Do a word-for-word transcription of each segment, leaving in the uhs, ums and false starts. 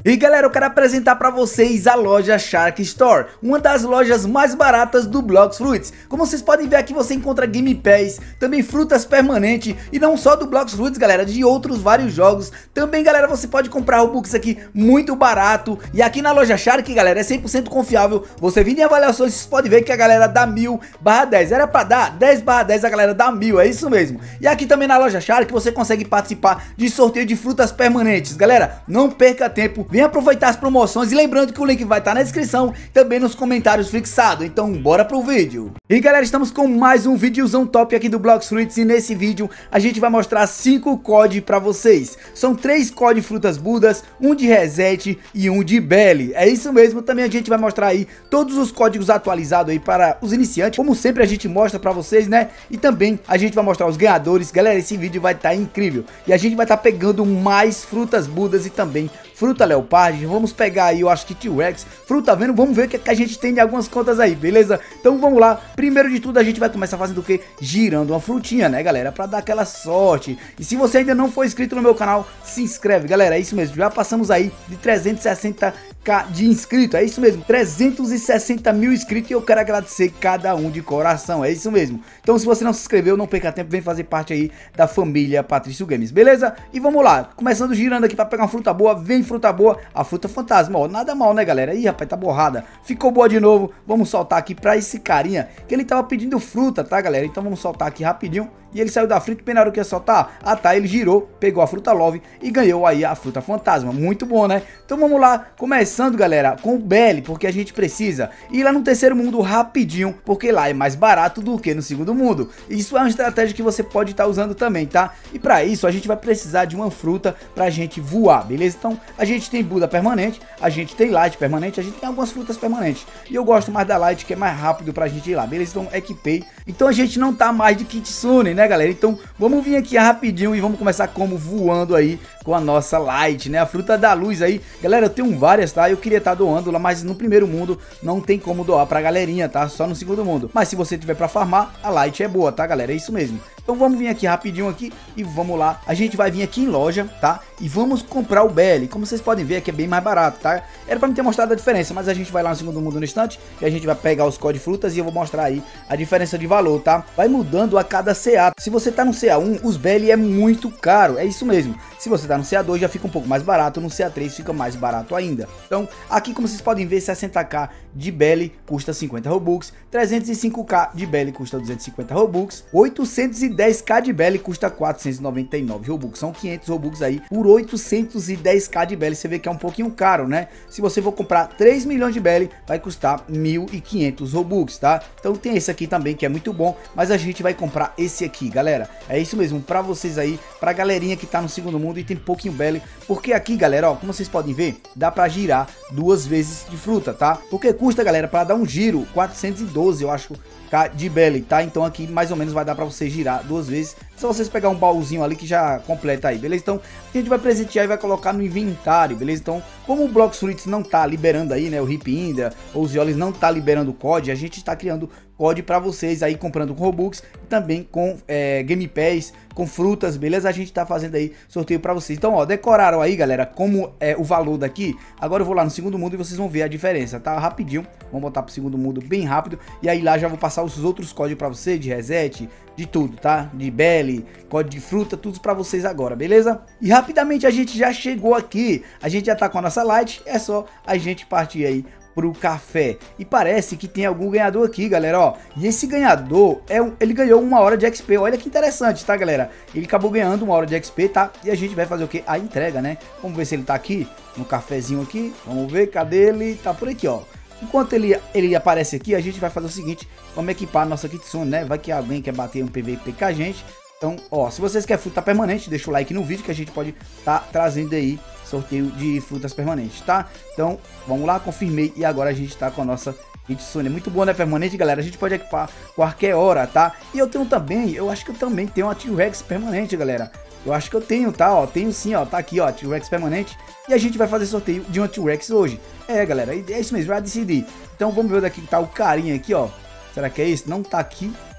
E galera, eu quero apresentar para vocês a loja Shark Store, uma das lojas mais baratas do Blox Fruits. Como vocês podem ver aqui, você encontra Game Pass, também frutas permanentes, e não só do Blox Fruits, galera, de outros vários jogos. Também, galera, você pode comprar Robux aqui muito barato. E aqui na loja Shark, galera, é cem por cento confiável. Você vindo em avaliações, vocês podem ver que a galera dá mil barra dez. Era para dar dez barra dez, a galera dá mil, é isso mesmo. E aqui também na loja Shark você consegue participar de sorteio de frutas permanentes. Galera, não perca tempo. Vem aproveitar as promoções e lembrando que o link vai estar na descrição, também nos comentários fixado. Então bora pro vídeo. E galera, estamos com mais um videozão top aqui do Blox Fruits e nesse vídeo a gente vai mostrar cinco códigos para vocês. São três códigos de frutas budas, um de reset e um de belly. É isso mesmo, também a gente vai mostrar aí todos os códigos atualizados aí para os iniciantes, como sempre a gente mostra para vocês, né? E também a gente vai mostrar os ganhadores. Galera, esse vídeo vai estar incrível e a gente vai estar pegando mais frutas budas e também fruta leopard. Vamos pegar aí, eu acho que T-Rex, fruta vendo, vamos ver o que, que a gente tem de algumas contas aí, beleza? Então vamos lá, primeiro de tudo a gente vai começar fazendo o que? Girando uma frutinha, né galera, pra dar aquela sorte. E se você ainda não for inscrito no meu canal, se inscreve, galera, é isso mesmo, já passamos aí de trezentos e sessenta k de inscritos, é isso mesmo, trezentos e sessenta mil inscritos e eu quero agradecer cada um de coração, é isso mesmo. Então se você não se inscreveu, não perca tempo, vem fazer parte aí da família Patrício Games, beleza? E vamos lá, começando girando aqui pra pegar uma fruta boa, vem fruta boa, a fruta fantasma, ó, nada mal, né galera? Ih, rapaz, tá borrada, ficou boa de novo. Vamos soltar aqui pra esse carinha, que ele tava pedindo fruta, tá galera? Então vamos soltar aqui rapidinho. E ele saiu da fruta, bem na hora que ia soltar, ah tá, ele girou, pegou a fruta love e ganhou aí a fruta fantasma, muito bom, né? Então vamos lá, começando galera, com o belly, porque a gente precisa ir lá no terceiro mundo rapidinho, porque lá é mais barato do que no segundo mundo. Isso é uma estratégia que você pode estar usando também, tá? E para isso a gente vai precisar de uma fruta pra gente voar, beleza? Então a gente tem Buda permanente, a gente tem Light permanente, a gente tem algumas frutas permanentes. E eu gosto mais da Light, que é mais rápido pra gente ir lá, beleza? Então equipei. Então a gente não tá mais de Kitsune, né galera? Então vamos vir aqui rapidinho e vamos começar como voando aí com a nossa Light, né? A fruta da luz aí, galera, eu tenho várias, tá? Eu queria estar doando lá, mas no primeiro mundo não tem como doar pra galerinha, tá? Só no segundo mundo. Mas se você tiver pra farmar, a Light é boa, tá galera? É isso mesmo. Então vamos vir aqui rapidinho aqui e vamos lá. A gente vai vir aqui em loja, tá? E vamos comprar o belly. Como vocês podem ver aqui é bem mais barato, tá? Era pra me ter mostrado a diferença, mas a gente vai lá no segundo mundo no instante e a gente vai pegar os códigos de frutas e eu vou mostrar aí a diferença de valor, tá? Vai mudando a cada C A. Se você tá no C A um, os belly é muito caro, é isso mesmo. Se você tá no C A dois já fica um pouco mais barato, no C A três fica mais barato ainda. Então aqui como vocês podem ver, sessenta k de belly custa cinquenta Robux, trezentos e cinco k de belly custa duzentos e cinquenta Robux, oitocentos e dez k de belly custa quatrocentos e noventa e nove Robux. São quinhentos Robux aí por oitocentos e dez k de belly. Você vê que é um pouquinho caro, né? Se você for comprar três milhões de belly, vai custar mil e quinhentos Robux, tá? Então tem esse aqui também que é muito bom, mas a gente vai comprar esse aqui, galera. É isso mesmo, pra vocês aí, pra galerinha que tá no segundo mundo e tem pouquinho belly, porque aqui, galera, ó, como vocês podem ver, dá pra girar duas vezes de fruta, tá? Porque custa, galera, pra dar um giro, quatrocentos e doze, eu acho, de belly, tá? Então aqui mais ou menos vai dar pra você girar duas vezes. Só vocês pegar um baúzinho ali que já completa aí, beleza? Então a gente vai presentear e vai colocar no inventário, beleza? Então como o Blox Fruits não tá liberando aí, né, o Hip Indra ou os Yolis não tá liberando o C O D, a gente está criando C O D para vocês aí comprando com Robux e também com é, Game Pass, com frutas, beleza? A gente tá fazendo aí sorteio para vocês. Então ó, decoraram aí galera como é o valor daqui. Agora eu vou lá no segundo mundo e vocês vão ver a diferença, tá? Rapidinho, vamos botar pro segundo mundo bem rápido e aí lá já vou passar os outros códigos para você de reset, de tudo, tá? De belly, código de fruta, tudo pra vocês agora, beleza? E rapidamente a gente já chegou aqui, a gente já tá com a nossa Light, é só a gente partir aí pro café. E parece que tem algum ganhador aqui, galera, ó. E esse ganhador, é um, ele ganhou uma hora de X P, olha que interessante, tá, galera? Ele acabou ganhando uma hora de X P, tá? E a gente vai fazer o que? A entrega, né? Vamos ver se ele tá aqui, no cafezinho aqui. Vamos ver, cadê ele? Tá por aqui, ó. Enquanto ele, ele aparece aqui, a gente vai fazer o seguinte, vamos equipar a nossa Kitsune, né? Vai que alguém quer bater um P V P com a gente. Então, ó, se vocês querem fruta permanente, deixa o like no vídeo que a gente pode tá trazendo aí sorteio de frutas permanentes, tá? Então, vamos lá, confirmei e agora a gente tá com a nossa Kitsune. Muito bom, né? Permanente, galera. A gente pode equipar qualquer hora, tá? E eu tenho também, eu acho que eu também tenho uma T-Rex permanente, galera. Eu acho que eu tenho, tá? Ó, tenho sim, ó. Tá aqui, ó, T-Rex permanente. E a gente vai fazer sorteio de uma T-Rex hoje. É, galera, é isso mesmo, já decidi. Então vamos ver daqui que tá o carinha aqui, ó. Será que é esse? Não tá aqui.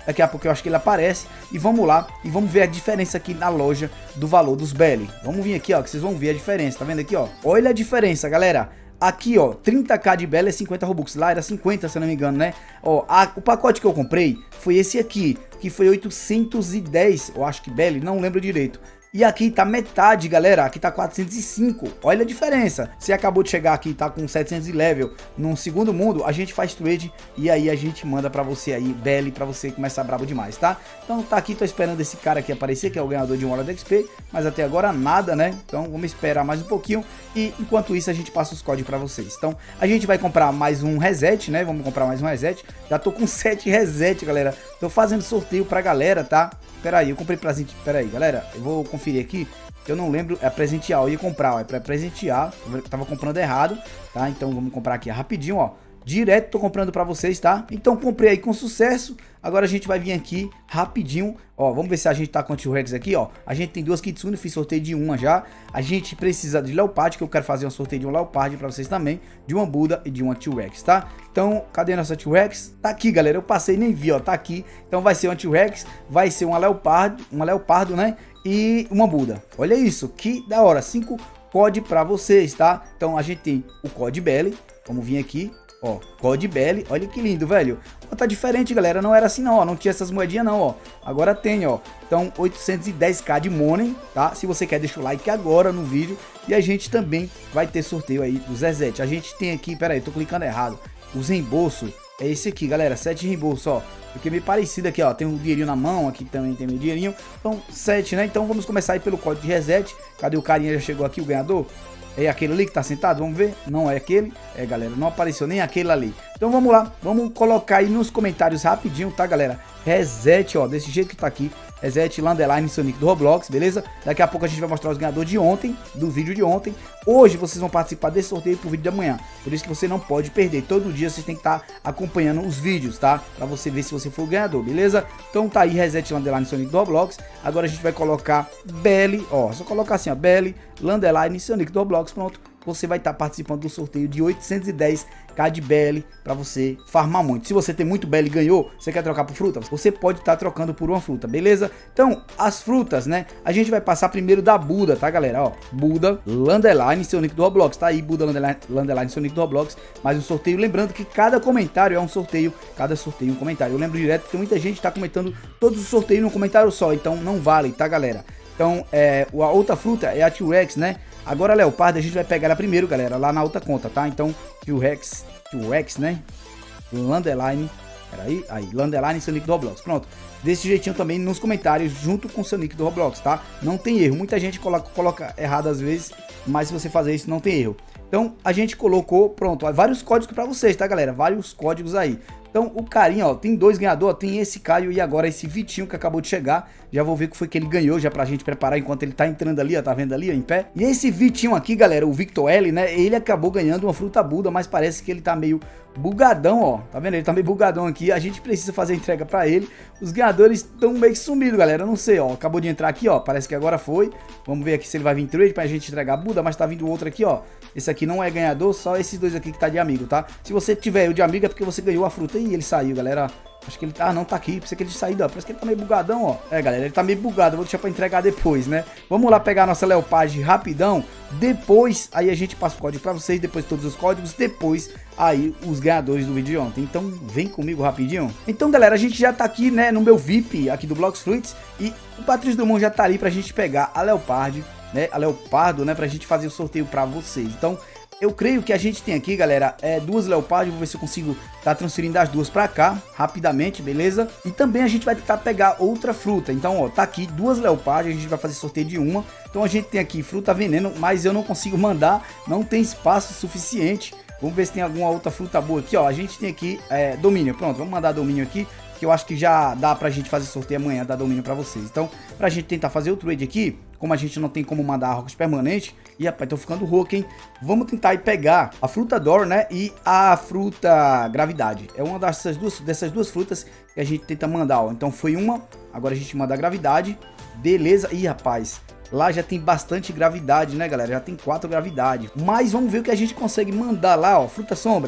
Daqui a pouco eu acho que ele aparece. E vamos lá e vamos ver a diferença aqui na loja do valor dos Belly. Vamos vir aqui, ó, que vocês vão ver a diferença. Tá vendo aqui, ó? Olha a diferença, galera. Aqui, ó, trinta k de Belly é cinquenta Robux. Lá era cinquenta, se eu não me engano, né? Ó, a, o pacote que eu comprei foi esse aqui, que foi oitocentos e dez, eu acho que Belly, não lembro direito. E aqui tá metade, galera, aqui tá quatrocentos e cinco, olha a diferença. Você acabou de chegar aqui e tá com setecentos de level num segundo mundo, a gente faz trade e aí a gente manda pra você aí, Belly, pra você começar brabo demais, tá? Então tá aqui, tô esperando esse cara aqui aparecer, que é o ganhador de um hora de X P, mas até agora nada, né? Então vamos esperar mais um pouquinho e enquanto isso a gente passa os códigos pra vocês. Então a gente vai comprar mais um reset, né? Vamos comprar mais um reset, já tô com sete reset, galera. Tô fazendo sorteio pra galera, tá? Pera aí, eu comprei presente, pera aí, galera, eu vou conferir aqui, eu não lembro, é presentear, eu ia comprar, ó, é pra presentear, eu tava comprando errado, tá? Então vamos comprar aqui rapidinho, ó, direto tô comprando pra vocês, tá? Então comprei aí com sucesso, agora a gente vai vir aqui rapidinho, ó, vamos ver se a gente tá com a T-Rex aqui, ó, a gente tem duas Kitsune, fiz sorteio de uma já, a gente precisa de Leopard, que eu quero fazer um sorteio de um Leopard pra vocês também, de uma Buda e de uma T-Rex, tá? Então, cadê a nossa T-Rex? Tá aqui, galera, eu passei nem vi, ó, tá aqui, então vai ser uma T-Rex, vai ser uma Leopard, uma Leopardo, né, e uma Buda, olha isso, que da hora, cinco códigos pra vocês, tá? Então a gente tem o código Belly, vamos vir aqui, ó, código Belly, olha que lindo, velho. Ó, tá diferente, galera, não era assim não, ó, não tinha essas moedinhas não, ó. Agora tem, ó. Então, oitocentos e dez k de money, tá? Se você quer, deixa o like agora no vídeo. E a gente também vai ter sorteio aí do Zezete. A gente tem aqui, pera aí, tô clicando errado. Os reembolsos é esse aqui, galera, sete reembolsos, ó. Porque é meio parecido aqui, ó, tem um dinheirinho na mão, aqui também tem um dinheirinho. Então, sete, né? Então, vamos começar aí pelo código de reset. Cadê o carinha? Já chegou aqui, o ganhador? É aquele ali que tá sentado? Vamos ver? Não é aquele? É, galera, não apareceu nem aquele ali. Então vamos lá, vamos colocar aí nos comentários rapidinho, tá, galera? Reset, ó, desse jeito que tá aqui. Reset Landeline Sonic do Roblox, beleza? Daqui a pouco a gente vai mostrar os ganhadores de ontem, do vídeo de ontem. Hoje vocês vão participar desse sorteio pro vídeo de amanhã. Por isso que você não pode perder. Todo dia vocês têm que estar acompanhando os vídeos, tá? Pra você ver se você for o ganhador, beleza? Então tá aí, Reset Landeline Sonic do Roblox. Agora a gente vai colocar Belly, ó, só colocar assim, ó, Belly Landeline Sonic do Roblox, pronto. Você vai estar participando do sorteio de oitocentos e dez k de Belly para você farmar muito. Se você tem muito Belly e ganhou, você quer trocar por fruta? Você pode estar trocando por uma fruta, beleza? Então, as frutas, né? A gente vai passar primeiro da Buda, tá, galera? Ó, Buda Landeline Sonic do Roblox. Tá aí, Buda Landeline, Landeline Sonic do Roblox. Mais um sorteio. Lembrando que cada comentário é um sorteio. Cada sorteio é um comentário. Eu lembro direto porque muita gente tá comentando todos os sorteios num comentário só. Então, não vale, tá, galera? Então, é, a outra fruta é a T-Rex, né? Agora a Leopard a gente vai pegar ela primeiro, galera, lá na outra conta, tá? Então, T-Rex, T-Rex, né? Landeline, peraí, aí, Landeline Sonic do Roblox, pronto. Desse jeitinho também nos comentários, junto com o Sonic do Roblox, tá? Não tem erro, muita gente coloca, coloca errado às vezes, mas se você fazer isso não tem erro. Então, a gente colocou, pronto, ó, vários códigos pra vocês, tá, galera? Vários códigos aí. Então, o carinha, ó, tem dois ganhadores, tem esse Caio e agora esse Vitinho que acabou de chegar. Já vou ver o que foi que ele ganhou, já pra gente preparar enquanto ele tá entrando ali, ó, tá vendo ali, ó, em pé. E esse Vitinho aqui, galera, o Victor L, né, ele acabou ganhando uma fruta Buda, mas parece que ele tá meio bugadão, ó, tá vendo? Ele tá meio bugadão aqui, a gente precisa fazer a entrega pra ele. Os ganhadores estão meio que sumidos, galera, eu não sei, ó, acabou de entrar aqui, ó, parece que agora foi. Vamos ver aqui se ele vai vir trade pra gente entregar a Buda, mas tá vindo outro aqui, ó. Esse aqui não é ganhador, só esses dois aqui que tá de amigo, tá? Se você tiver o de amigo é porque você ganhou a fruta e ele saiu, galera. Acho que ele tá, ah, não tá aqui, precisa que ele sair, ó. Parece que ele tá meio bugadão, ó. É, galera, ele tá meio bugado, eu vou deixar pra entregar depois, né? Vamos lá pegar a nossa Leopard rapidão. Depois, aí a gente passa o código pra vocês, depois todos os códigos, depois aí os ganhadores do vídeo de ontem. Então, vem comigo rapidinho. Então, galera, a gente já tá aqui, né, no meu V I P aqui do Blox Fruits e o Patrício Dumont já tá ali pra gente pegar a Leopard, né, a Leopardo, né, pra gente fazer o sorteio pra vocês. Então, eu creio que a gente tem aqui, galera, é, duas Leopard, vou ver se eu consigo tá transferindo as duas pra cá, rapidamente, beleza? E também a gente vai tentar pegar outra fruta, então, ó, tá aqui duas Leopard, a gente vai fazer sorteio de uma. Então a gente tem aqui fruta veneno, mas eu não consigo mandar, não tem espaço suficiente. Vamos ver se tem alguma outra fruta boa aqui, ó, a gente tem aqui é, domínio, pronto, vamos mandar domínio aqui, que eu acho que já dá pra gente fazer sorteio amanhã, dar domínio pra vocês. Então, pra gente tentar fazer o trade aqui, como a gente não tem como mandar arcos permanentes, e rapaz, tô ficando rouco, hein? Vamos tentar aí pegar a fruta Dor, né, e a fruta Gravidade. É uma dessas duas, dessas duas frutas que a gente tenta mandar, ó. Então foi uma, agora a gente manda a Gravidade, beleza? Ih, rapaz, lá já tem bastante gravidade, né, galera? Já tem quatro gravidades. Mas vamos ver o que a gente consegue mandar lá, ó. Fruta Sombra.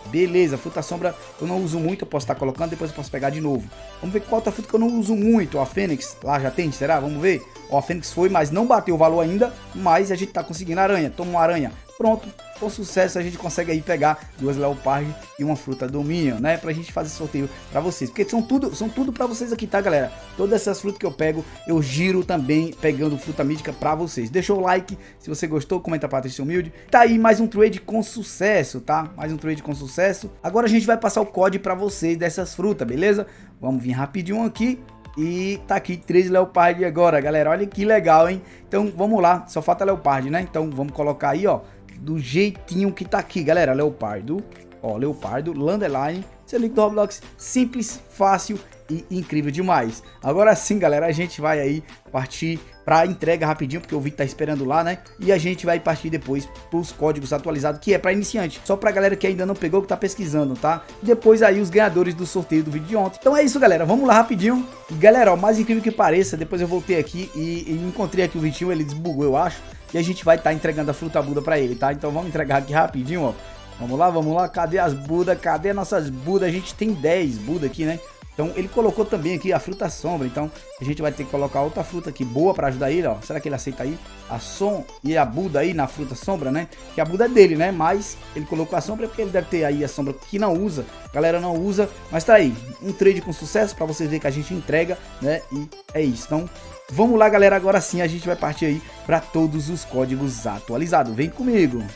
Beleza, fruta sombra eu não uso muito, eu posso estar colocando, depois eu posso pegar de novo. Vamos ver qual outra fruta que eu não uso muito. A Fênix, lá já tem, será? Vamos ver. Ó, a Fênix foi, mas não bateu o valor ainda, mas a gente tá conseguindo aranha. Toma uma aranha. Pronto, com sucesso a gente consegue aí pegar duas Leopard e uma fruta Dominion, né? Pra gente fazer sorteio pra vocês. Porque são tudo, são tudo pra vocês aqui, tá, galera? Todas essas frutas que eu pego, eu giro também pegando fruta mítica pra vocês. Deixa o like se você gostou, comenta pra Patrícia Humilde. Tá aí mais um trade com sucesso, tá? Mais um trade com sucesso. Agora a gente vai passar o código pra vocês dessas frutas, beleza? Vamos vir rapidinho aqui. E tá aqui três Leopard agora, galera. Olha que legal, hein? Então vamos lá, só falta Leopard, né? Então vamos colocar aí, ó, do jeitinho que tá aqui, galera. Leopardo, ó, Leopardo, Landline, seu link do Roblox, simples, fácil e incrível demais. Agora sim, galera, a gente vai aí partir pra entrega rapidinho, porque o vídeo tá esperando lá, né? E a gente vai partir depois pros códigos atualizados, que é pra iniciante, só pra galera que ainda não pegou, que tá pesquisando, tá? E depois aí os ganhadores do sorteio do vídeo de ontem. Então é isso, galera, vamos lá rapidinho. E galera, ó, mais incrível que pareça, depois eu voltei aqui e, e encontrei aqui o Vitinho, ele desbugou, eu acho. E a gente vai estar tá entregando a fruta Buda pra ele, tá? Então vamos entregar aqui rapidinho, ó. Vamos lá, vamos lá, cadê as Buda? Cadê nossas Buda? A gente tem dez Buda aqui, né? Então ele colocou também aqui a fruta sombra, então a gente vai ter que colocar outra fruta aqui boa para ajudar ele, ó. Será que ele aceita aí a som e a Buda aí na fruta sombra, né? Que a Buda é dele, né? Mas ele colocou a sombra porque ele deve ter aí a sombra que não usa, a galera não usa, mas tá aí, um trade com sucesso para vocês verem que a gente entrega, né? E é isso. Então vamos lá, galera, agora sim a gente vai partir aí para todos os códigos atualizados. Vem comigo.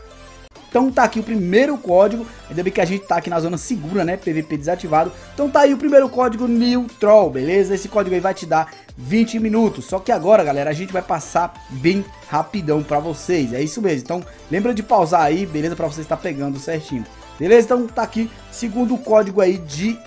Então tá aqui o primeiro código, ainda bem que a gente tá aqui na zona segura, né, P V P desativado. Então tá aí o primeiro código Neutral, beleza? Esse código aí vai te dar vinte minutos, só que agora, galera, a gente vai passar bem rapidão pra vocês, é isso mesmo. Então lembra de pausar aí, beleza, pra você estar pegando certinho, beleza? Então tá aqui, segundo código aí de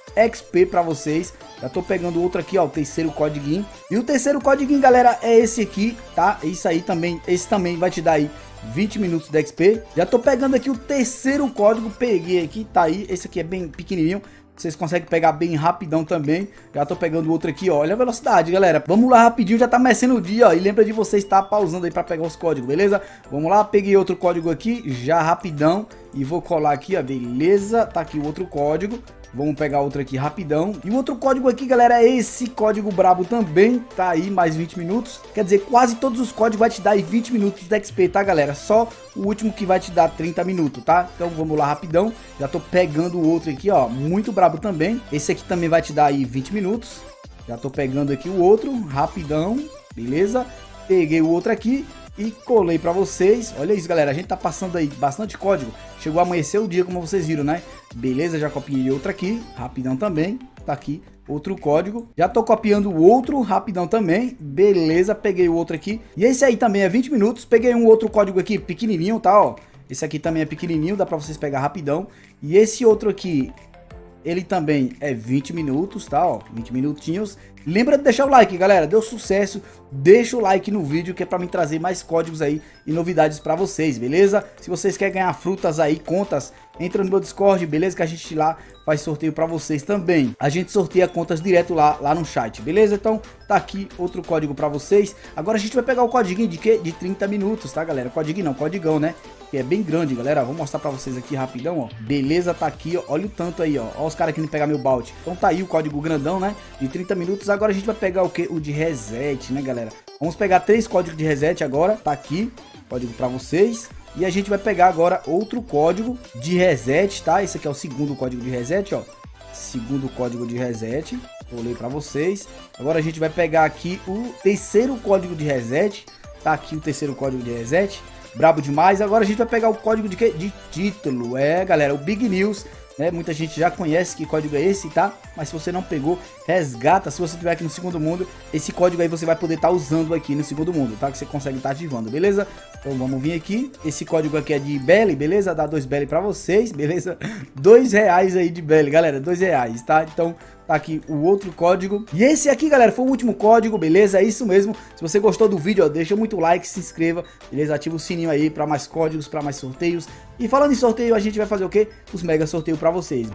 X P pra vocês. Já tô pegando outro aqui, ó, o terceiro código. E o terceiro código, galera, é esse aqui, tá? Isso aí também, esse também vai te dar aí vinte minutos de X P. Já tô pegando aqui o terceiro código, peguei aqui, tá aí. Esse aqui é bem pequenininho, vocês conseguem pegar bem rapidão também. Já tô pegando outro aqui, ó, olha a velocidade, galera. Vamos lá rapidinho, já tá amanhecendo o dia, ó. E lembra de você estar pausando aí pra pegar os códigos, beleza? Vamos lá, peguei outro código aqui, já rapidão. E vou colar aqui, ó, beleza? Tá aqui o outro código. Vamos pegar outro aqui rapidão. E o outro código aqui, galera, é esse código brabo também. Tá aí, mais vinte minutos. Quer dizer, quase todos os códigos vai te dar aí vinte minutos de X P, tá, galera? Só o último que vai te dar trinta minutos, tá? Então vamos lá rapidão. Já tô pegando o outro aqui, ó, muito brabo também. Esse aqui também vai te dar aí vinte minutos. Já tô pegando aqui o outro, rapidão, beleza? Peguei o outro aqui e colei pra vocês. Olha isso, galera, a gente tá passando aí bastante código. Chegou a amanhecer o dia, como vocês viram, né? Beleza, já copiei outro aqui, rapidão também. Tá aqui outro código. Já tô copiando o outro, rapidão também. Beleza, peguei o outro aqui. E esse aí também é vinte minutos. Peguei um outro código aqui, pequenininho, tá, ó. Esse aqui também é pequenininho, dá pra vocês pegar rapidão. E esse outro aqui, ele também é vinte minutos, tá, ó, vinte minutinhos. Lembra de deixar o like, galera, deu sucesso, deixa o like no vídeo que é pra mim trazer mais códigos aí e novidades pra vocês, beleza? Se vocês querem ganhar frutas aí, contas, entra no meu Discord, beleza? Que a gente lá faz sorteio pra vocês também. A gente sorteia contas direto lá, lá no chat, beleza? Então tá aqui outro código pra vocês. Agora a gente vai pegar o código de quê? De trinta minutos, tá, galera? Código não, códigão, né? Que é bem grande, galera. Vou mostrar pra vocês aqui rapidão, ó. Beleza, tá aqui, ó. Olha o tanto aí, ó. Ó os caras querendo pegar meu balde. Então tá aí o código grandão, né? De trinta minutos. Agora a gente vai pegar o que? O de reset, né, galera? Vamos pegar três códigos de reset agora. Tá aqui, código pra vocês. E a gente vai pegar agora outro código de reset, tá? Esse aqui é o segundo código de reset, ó. Segundo código de reset. Colei pra vocês. Agora a gente vai pegar aqui o terceiro código de reset. Tá aqui o terceiro código de reset. Brabo demais. Agora a gente vai pegar o código de, quê? De título. É, galera, o Big News, né? Muita gente já conhece que código é esse, tá? Mas se você não pegou, resgata. Se você estiver aqui no segundo mundo, esse código aí você vai poder estar tá usando aqui no segundo mundo, tá? Que você consegue estar tá ativando, beleza? Então vamos vir aqui. Esse código aqui é de Belly, beleza? Dá dois Belly pra vocês, beleza? Dois reais aí de Belly, galera. Dois reais, tá? Então tá aqui o outro código. E esse aqui, galera, foi o último código, beleza? É isso mesmo. Se você gostou do vídeo, ó, deixa muito like, se inscreva, beleza? Ativa o sininho aí pra mais códigos, pra mais sorteios. E falando em sorteio, a gente vai fazer o quê? Os mega sorteios pra vocês.